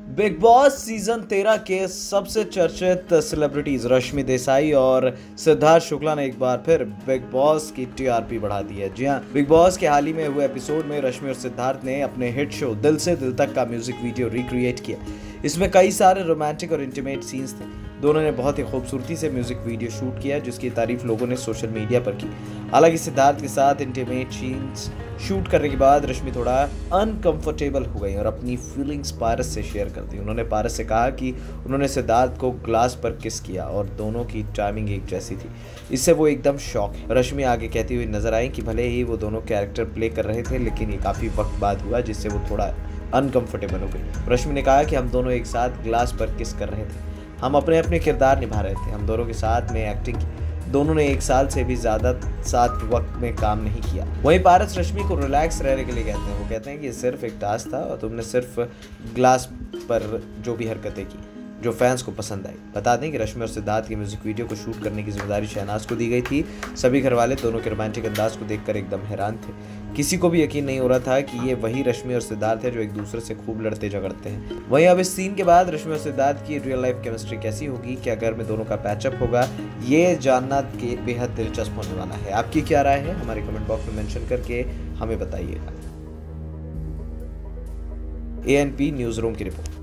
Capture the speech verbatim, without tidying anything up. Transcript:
Big boss season तेरह के सबसे चर्चित सेलिब्रिटीज रश्मि देसाई और सिद्धार्थ शुक्ला ने एक बार फिर बिग बॉस की टीआरपी बढ़ा दी है। जी हां, बिग बॉस के हाल ही में हुए एपिसोड में रश्मि और सिद्धार्थ ने अपने हिट शो दिल से दिल तक का म्यूजिक वीडियो रिक्रिएट किया। इसमें कई सारे रोमांटिक और इंटीमेट सीन्स थे। दोनों ने बहुत ही खूबसूरती से म्यूजिक वीडियो शूट किया, जिसकी तारीफ लोगों ने सोशल मीडिया पर की। हालांकि सिद्धार्थ के साथ इंटीमेट सीन्स शूट करने के बाद रश्मि थोड़ा अनकंफर्टेबल हो गई और अपनी फीलिंग्स पारस से शेयर कर दी। उन्होंने पारस से कहा कि उन्होंने सिद्धार्थ को ग्लास पर किस किया और दोनों की टाइमिंग एक जैसी थी। इससे वो एकदम शॉक है। रश्मि आगे कहती हुई नजर आई कि भले ही वो दोनों कैरेक्टर प्ले कर रहे थे, लेकिन ये काफ़ी वक्त बाद हुआ, जिससे वो थोड़ा अनकंफर्टेबल हो गई। रश्मि ने कहा कि हम दोनों एक साथ ग्लास पर किस कर रहे थे, हम अपने अपने किरदार निभा रहे थे, हम दोनों के साथ में एक्टिंग की। दोनों ने एक साल से भी ज्यादा साथ वक्त में काम नहीं किया। वहीं पारस रश्मि को रिलैक्स रहने के लिए कहते हैं। वो कहते हैं कि ये सिर्फ एक टास्क था और तुमने सिर्फ ग्लास पर जो भी हरकतें की जो फैंस को पसंद आई। बता दें कि रश्मि और सिद्धार्थ की म्यूजिक वीडियो को शूट करने की जिम्मेदारी शहनाज को दी गई थी। सभी घरवाले दोनों के रोमांटिक अंदाज को देखकर एकदम हैरान थे। किसी को भी यकीन नहीं हो रहा था कि ये वही रश्मि और सिद्धार्थ है जो एक दूसरे से खूब लड़ते झगड़ते हैं। वहीं अब इस सीन के बाद रश्मि और सिद्धार्थ की रियल लाइफ केमिस्ट्री कैसी होगी, क्या घर में दोनों का पैचअप होगा, ये जानना के बेहद दिलचस्प होने वाला है। आपकी क्या राय है, हमारे कमेंट बॉक्स में मेंशन करके हमें बताइएगा। A N P news room की रिपोर्ट।